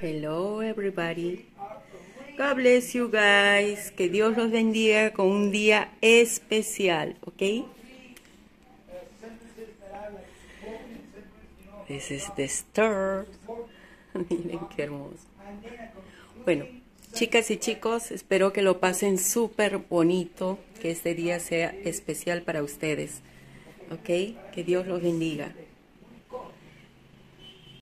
Hello everybody. God bless you guys. Que Dios los bendiga con un día especial, ¿ok? This is the star. Miren qué hermoso. Bueno, chicas y chicos, espero que lo pasen súper bonito, que este día sea especial para ustedes, ¿ok? Que Dios los bendiga.